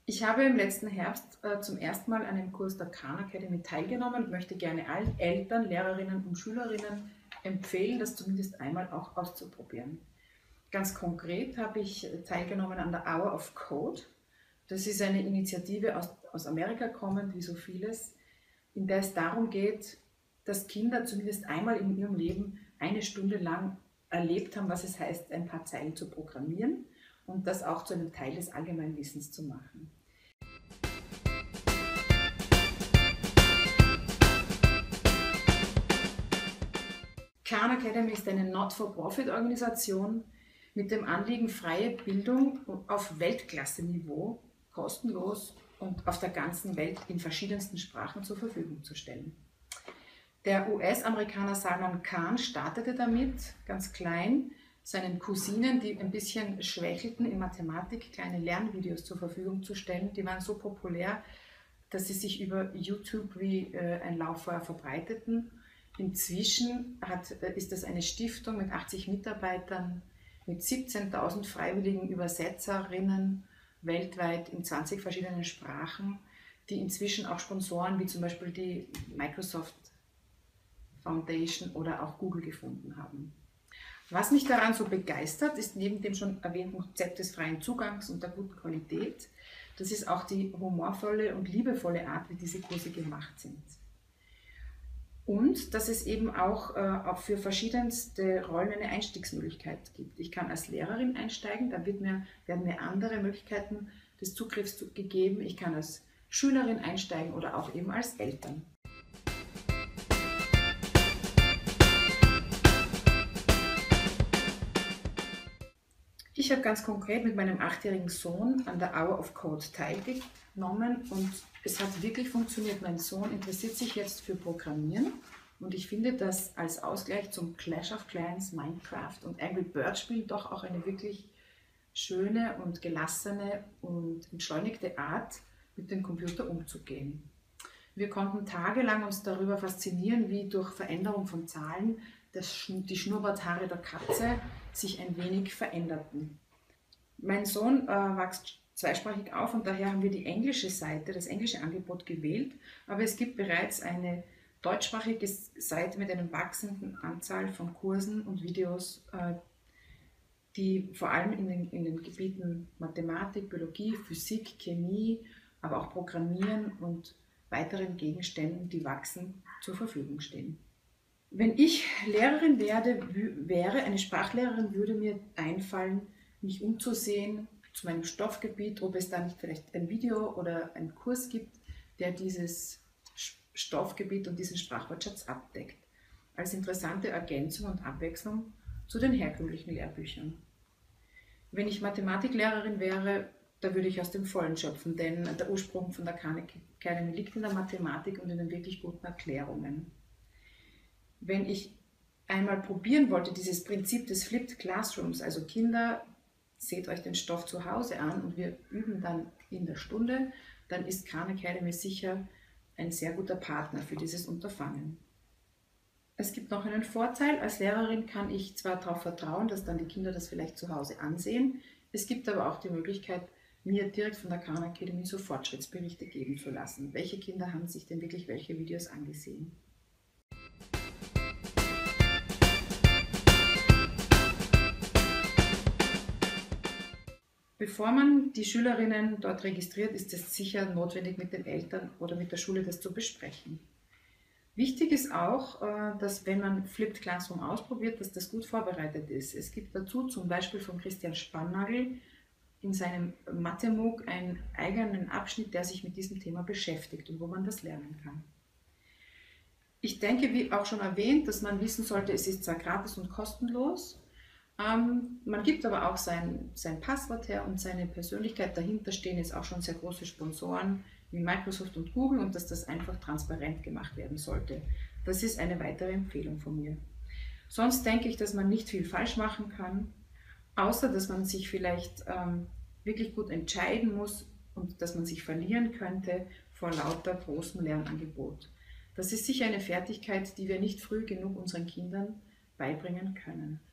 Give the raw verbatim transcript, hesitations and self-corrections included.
Ich habe im letzten Herbst äh, zum ersten Mal an einem Kurs der Khan Academy teilgenommen und möchte gerne allen Eltern, Lehrerinnen und Schülerinnen empfehlen, das zumindest einmal auch auszuprobieren. Ganz konkret habe ich teilgenommen an der Hour of Code. Das ist eine Initiative aus, aus Amerika kommend, wie so vieles, in der es darum geht, dass Kinder zumindest einmal in ihrem Leben eine Stunde lang erlebt haben, was es heißt, ein paar Zeilen zu programmieren und das auch zu einem Teil des Allgemeinwissens zu machen. Khan Academy ist eine Not-for-Profit-Organisation mit dem Anliegen, freie Bildung auf Weltklasse-Niveau kostenlos und auf der ganzen Welt in verschiedensten Sprachen zur Verfügung zu stellen. Der U S-Amerikaner Salman Khan startete damit, ganz klein, seinen Cousinen, die ein bisschen schwächelten in Mathematik, kleine Lernvideos zur Verfügung zu stellen. Die waren so populär, dass sie sich über YouTube wie äh, ein Lauffeuer verbreiteten. Inzwischen hat, ist das eine Stiftung mit achtzig Mitarbeitern, mit siebzehntausend freiwilligen Übersetzerinnen weltweit in zwanzig verschiedenen Sprachen, die inzwischen auch Sponsoren wie zum Beispiel die Microsoft Foundation oder auch Google gefunden haben. Was mich daran so begeistert, ist neben dem schon erwähnten Konzept des freien Zugangs und der guten Qualität, das ist auch die humorvolle und liebevolle Art, wie diese Kurse gemacht sind. Und dass es eben auch, äh, auch für verschiedenste Rollen eine Einstiegsmöglichkeit gibt. Ich kann als Lehrerin einsteigen, da wird mir, werden mir andere Möglichkeiten des Zugriffs gegeben. Ich kann als Schülerin einsteigen oder auch eben als Eltern. Ich habe ganz konkret mit meinem achtjährigen Sohn an der Hour of Code teilgenommen und es hat wirklich funktioniert. Mein Sohn interessiert sich jetzt für Programmieren und ich finde, dass als Ausgleich zum Clash of Clans, Minecraft und Angry Birds Spiel doch auch eine wirklich schöne und gelassene und entschleunigte Art, mit dem Computer umzugehen. Wir konnten tagelang uns darüber faszinieren, wie durch Veränderung von Zahlen das, die Schnurrbarthaare der Katze sich ein wenig veränderten. Mein Sohn äh, wächst zweisprachig auf und daher haben wir die englische Seite, das englische Angebot gewählt, aber es gibt bereits eine deutschsprachige Seite mit einer wachsenden Anzahl von Kursen und Videos, äh, die vor allem in den, in den Gebieten Mathematik, Biologie, Physik, Chemie, aber auch Programmieren und weiteren Gegenständen, die wachsen, zur Verfügung stehen. Wenn ich Lehrerin werde, wäre, eine Sprachlehrerin, würde mir einfallen, mich umzusehen zu meinem Stoffgebiet, ob es da nicht vielleicht ein Video oder einen Kurs gibt, der dieses Stoffgebiet und diesen Sprachwortschatz abdeckt, als interessante Ergänzung und Abwechslung zu den herkömmlichen Lehrbüchern. Wenn ich Mathematiklehrerin wäre, da würde ich aus dem Vollen schöpfen, denn der Ursprung von der Khan Academy liegt in der Mathematik und in den wirklich guten Erklärungen. Wenn ich einmal probieren wollte, dieses Prinzip des Flipped Classrooms, also Kinder, seht euch den Stoff zu Hause an und wir üben dann in der Stunde, dann ist Khan Academy sicher ein sehr guter Partner für dieses Unterfangen. Es gibt noch einen Vorteil, als Lehrerin kann ich zwar darauf vertrauen, dass dann die Kinder das vielleicht zu Hause ansehen, es gibt aber auch die Möglichkeit, mir direkt von der Khan Academy so Fortschrittsberichte geben zu lassen. Welche Kinder haben sich denn wirklich welche Videos angesehen? Bevor man die Schülerinnen dort registriert, ist es sicher notwendig, mit den Eltern oder mit der Schule das zu besprechen. Wichtig ist auch, dass wenn man Flipped Classroom ausprobiert, dass das gut vorbereitet ist. Es gibt dazu zum Beispiel von Christian Spannagel in seinem Mathe-MOOC einen eigenen Abschnitt, der sich mit diesem Thema beschäftigt und wo man das lernen kann. Ich denke, wie auch schon erwähnt, dass man wissen sollte, es ist zwar gratis und kostenlos, Ähm, man gibt aber auch sein, sein Passwort her und seine Persönlichkeit. Dahinter stehen jetzt auch schon sehr große Sponsoren wie Microsoft und Google und dass das einfach transparent gemacht werden sollte. Das ist eine weitere Empfehlung von mir. Sonst denke ich, dass man nicht viel falsch machen kann, außer dass man sich vielleicht ähm, wirklich gut entscheiden muss und dass man sich verlieren könnte vor lauter großem Lernangebot. Das ist sicher eine Fertigkeit, die wir nicht früh genug unseren Kindern beibringen können.